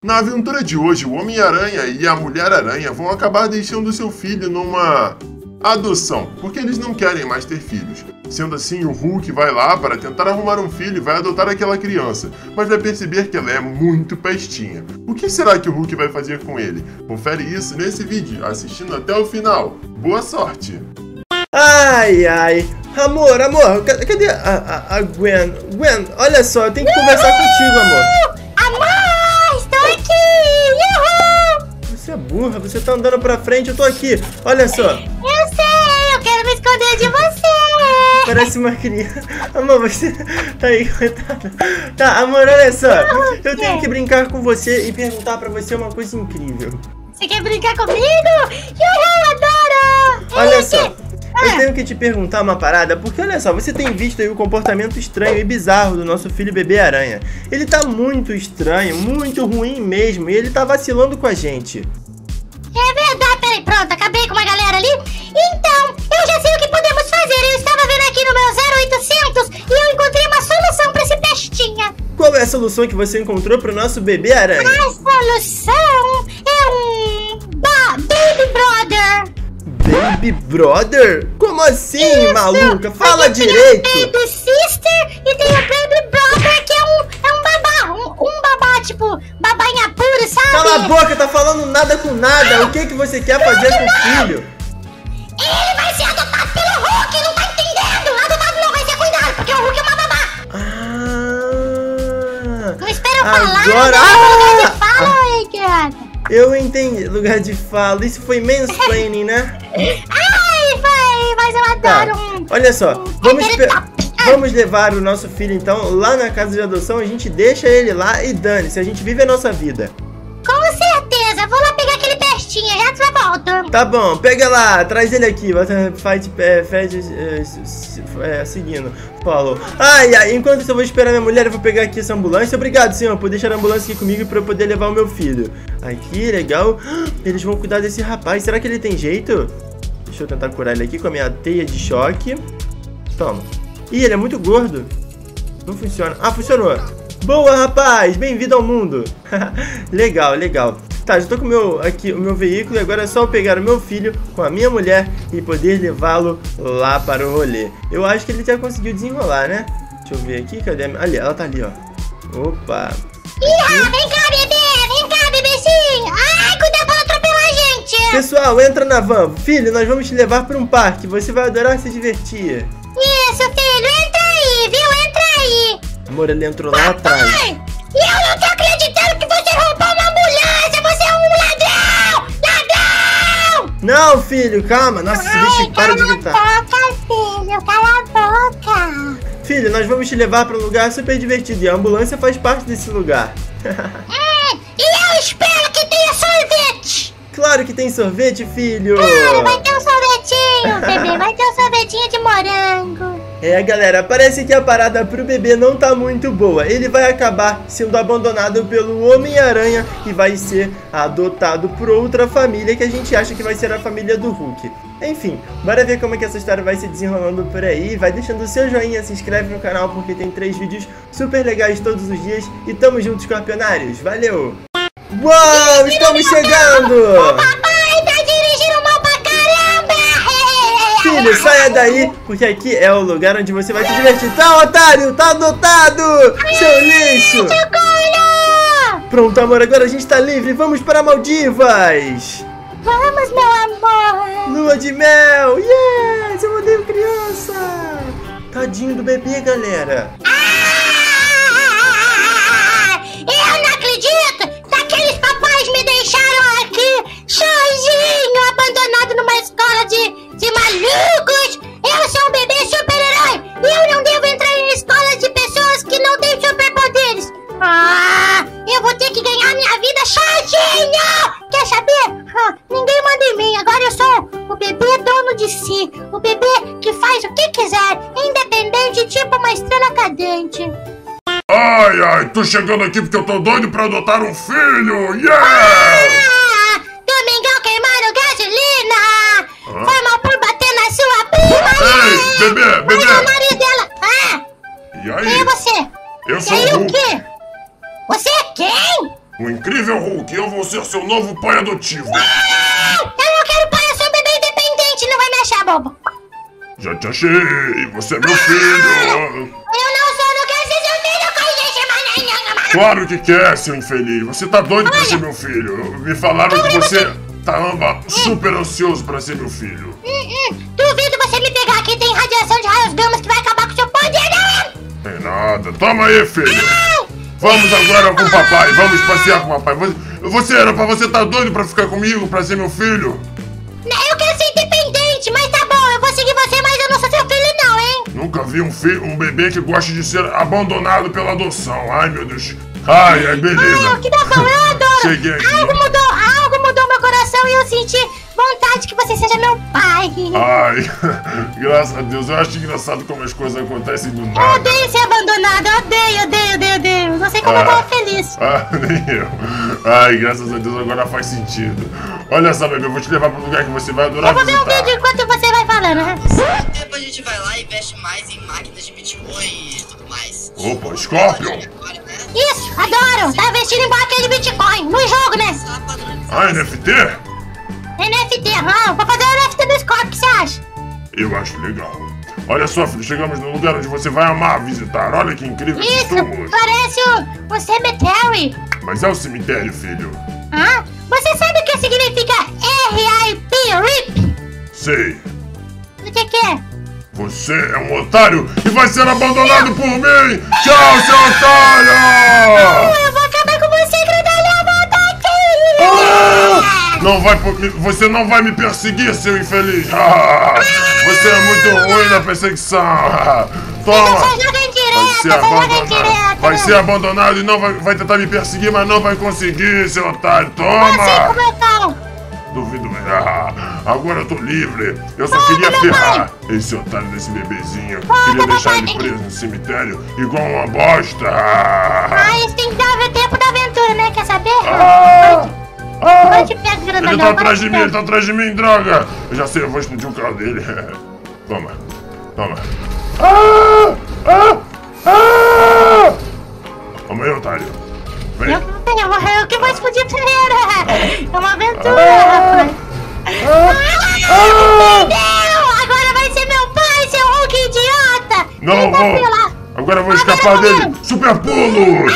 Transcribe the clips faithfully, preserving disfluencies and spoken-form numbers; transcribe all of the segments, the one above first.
Na aventura de hoje, o Homem-Aranha e a Mulher-Aranha vão acabar deixando seu filho numa adoção, porque eles não querem mais ter filhos. Sendo assim, o Hulk vai lá para tentar arrumar um filho e vai adotar aquela criança, mas vai perceber que ela é muito pestinha. O que será que o Hulk vai fazer com ele? Confere isso nesse vídeo, assistindo até o final. Boa sorte! Ai, ai. Amor, amor, cadê a, a, a Gwen? Gwen, olha só, eu tenho que conversar contigo, amor. Amor, estou aqui! Uhul! Você é burra, você tá andando pra frente, eu tô aqui. Olha só. Eu sei, eu quero me esconder de você. Parece uma criança. Amor, você tá aí, coitada. Tá, amor, olha só. Eu tenho que brincar com você e perguntar pra você uma coisa incrível. Você quer brincar comigo? Eu adoro! Olha só. Eu tenho que te perguntar uma parada, porque olha só, você tem visto aí o comportamento estranho e bizarro do nosso filho bebê aranha. Ele tá muito estranho, muito ruim mesmo, e ele tá vacilando com a gente. É verdade, peraí, pronto, acabei com uma galera ali. Então, eu já sei o que podemos fazer. Eu estava vendo aqui no meu zero oitocentos e eu encontrei uma solução pra esse pestinha. Qual é a solução que você encontrou pro nosso bebê aranha? A solução é um ba Baby Brother. Baby Brother? Como assim, Isso, maluca? Fala porque direito! Tem o Baby Sister e tem o Baby Brother, que é um, é um babá, um, um babá, tipo, babainha puro, sabe? Cala a boca, tá falando nada com nada. O que que você quer fazer com o filho? Ele vai ser adotado pelo Hulk, não tá entendendo? Adotado não, vai ser cuidado, porque o Hulk é uma babá. Ah, Não espero eu agora... falar, Ah, ah, fala aí, cara. eu entendi, lugar de fala. Isso foi mansplaining, né? Ai, vai, mas eu Tá, adoro um... olha só, um vamos, aquele pe- top. vamos levar o nosso filho então lá na casa de adoção, a gente deixa ele lá e dane-se, a gente vive a nossa vida. Com certeza, vou lá pegar aquele pestinho, já já volto. Tá bom, pega lá, traz ele aqui, bota fight, é, fed, é, s- é, seguindo, follow. Ai, ai, enquanto isso eu vou esperar minha mulher, eu vou pegar aqui essa ambulância. Obrigado, senhor, por deixar a ambulância aqui comigo pra eu poder levar o meu filho. Aqui, legal. Eles vão cuidar desse rapaz, será que ele tem jeito? Deixa eu tentar curar ele aqui com a minha teia de choque. Toma. Ih, ele é muito gordo. Não funciona. Ah, funcionou. Boa, rapaz, bem-vindo ao mundo. Legal, legal. Tá, já tô com o meu, aqui, o meu veículo e agora é só eu pegar o meu filho com a minha mulher e poder levá-lo lá para o rolê. Eu acho que ele já conseguiu desenrolar, né? Deixa eu ver aqui, cadê a minha... Ali, ela tá ali, ó. Opa. Ih, vem cá, bebê, vem cá, bebezinho. Ai, cuidado pra não atropelar a gente. Pessoal, entra na van. Filho, nós vamos te levar para um parque. Você vai adorar se divertir. Isso, filho, entra aí, viu? Entra aí. Amor, ele entrou lá atrás. Ai, eu não tô acreditando que você roubou uma ambulância. Você é um ladrão, ladrão. Não, filho, calma. Nossa, esse bicho para de gritar. Cala a boca, filho, cala a boca. Filho, nós vamos te levar para um lugar super divertido e a ambulância faz parte desse lugar. Hum, e eu espero que tenha sorvete. Claro que tem sorvete, filho. Claro, vai ter um sorvetinho, bebê, vai ter um sorvetinho de morango. É, galera, parece que a parada pro bebê não tá muito boa. Ele vai acabar sendo abandonado pelo Homem-Aranha e vai ser adotado por outra família que a gente acha que vai ser a família do Hulk. Enfim, bora ver como é que essa história vai se desenrolando por aí. Vai deixando o seu joinha, se inscreve no canal porque tem três vídeos super legais todos os dias. E tamo junto, Scorpionários. Valeu! Uau, estamos chegando! Papai tá dirigindo mal pra caramba. Filho, saia daí, porque aqui é o lugar onde você vai se divertir. Tá, otário? Tá adotado! Seu lixo! Socorro! Pronto, amor, agora a gente tá livre. Vamos para Maldivas! Vamos, meu amor. Lua de mel! Yes! Eu odeio criança! Tadinho do bebê, galera! Ah, eu não acredito! Daqueles papais me deixaram aqui sozinho, abandonado numa escola de, de malucos! Eu sou um bebê super-herói! E eu não devo entrar em escolas de pessoas que não têm superpoderes! Ah, eu vou ter que ganhar minha vida sozinho! Quer saber? Ah, ninguém manda em mim, agora eu sou o bebê dono de si, o bebê que faz o que quiser, independente, tipo uma estrela cadente. Ai, ai, tô chegando aqui porque eu tô doido pra adotar um filho! Yeah! Ah, Domingão queimando gasolina! Ah. Foi mal por bater na sua prima! Ei, bebê, bebê! Olha o marido dela! Ah, E quem aí? é você? Eu E sou aí o o Hulk. quê? Você é quem? O incrível Hulk, eu vou ser seu novo pai adotivo. Não! Eu não quero pai, eu sou um bebê independente, não vai me achar, bobo. Já te achei, você é meu filho. Eu não sou, não quero ser seu filho, coisa. Claro que quer, seu infeliz. Você tá doido pra ser meu filho. Me falaram que você tava super ansioso pra ser meu filho. Hum, hum. Duvido você me pegar aqui, tem radiação de raios gamas que vai acabar com seu poder, não! Tem nada. Toma aí, filho. Vamos agora com o papai. Vamos passear com o papai. Você, você era pra você tá doido pra ficar comigo, pra ser meu filho? Não, eu quero ser independente, mas tá bom, eu vou seguir você, mas eu não sou seu filho não, hein? Nunca vi um, filho, um bebê que gosta de ser abandonado pela adoção. Ai, meu Deus. Ai, ai, beleza. Ai, que dá bom, eu adoro. Cheguei aqui. Algo mudou, algo mudou meu coração e eu senti vontade que você seja meu pai. Ai, graças a Deus. Eu acho engraçado como as coisas acontecem do Eu nada. odeio ser abandonado, eu odeio, odeio, odeio, odeio. Não sei como Ah. eu vou feliz. Ah, nem eu. Ai, graças a Deus, agora faz sentido. Olha só, bebê, eu vou te levar para um lugar que você vai adorar Eu vou ver um visitar. vídeo enquanto você vai falando, né? Depois a gente vai lá e investe mais em máquinas de Bitcoin e tudo mais. Opa, Scorpion. Isso, adoro. Tá investindo em máquina de Bitcoin, no jogo, né? Ah, N F T? N F T, ah, vou fazer o N F T do Scorpion, o que você acha? Eu acho legal. Olha só, filho, chegamos num lugar onde você vai amar visitar. Olha que incrível esses Isso, túmulos. parece um, um cemitério. Mas é o cemitério, filho. Ah, você sabe o que significa R I P, R I P? Sei. O que que é? Você é um otário e vai ser abandonado por mim! Tchau, seu otário! Eu vou acabar com você, grandalhão, volta aqui! Não vai, por- você não vai me perseguir, seu infeliz! Ah, você é muito ruim na perseguição! Toma! Você joga em Vai direta, ser você joga em abandonado, direta! vai ser abandonado e não vai, vai tentar me perseguir, mas não vai conseguir, seu otário! Eu sei Toma! como eu falo! Duvido. Ah, agora eu tô livre. Eu só Volta, queria meu ferrar esse otário desse bebezinho. Volta, Queria deixar papai, ele tem que- preso no cemitério igual uma bosta. Ah, isso tem que dar o tempo da aventura, né? Quer saber? Ah! Agora Ah! eu te pego, grandalhão. Ele tá agora atrás eu de te mim, ele pego. tá atrás de mim, droga! Eu já sei, eu vou explodir o carro dele. Toma, toma. Ah! Ah! Ah! Toma aí, otário. Vem. Eu, eu, vou- eu que vou explodir primeiro! É uma aventura, rapaz! Ah, entendeu? Agora vai ser meu pai, seu Hulk idiota! Não, Ele tá vou. frio lá. Agora eu vou Agora escapar eu vou. dele. Super pulo!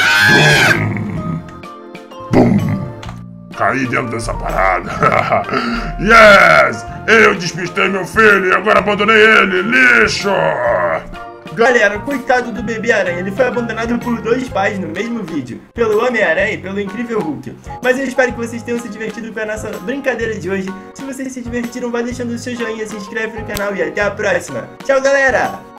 Bum! Bum! Caí dentro dessa parada. Yes! Eu despistei meu filho e agora abandonei ele. Lixo! Galera, coitado do bebê aranha, ele foi abandonado por dois pais no mesmo vídeo, pelo Homem-Aranha e pelo Incrível Hulk. Mas eu espero que vocês tenham se divertido com a nossa brincadeira de hoje. Se vocês se divertiram, vai deixando o seu joinha, se inscreve no canal e até a próxima. Tchau, galera!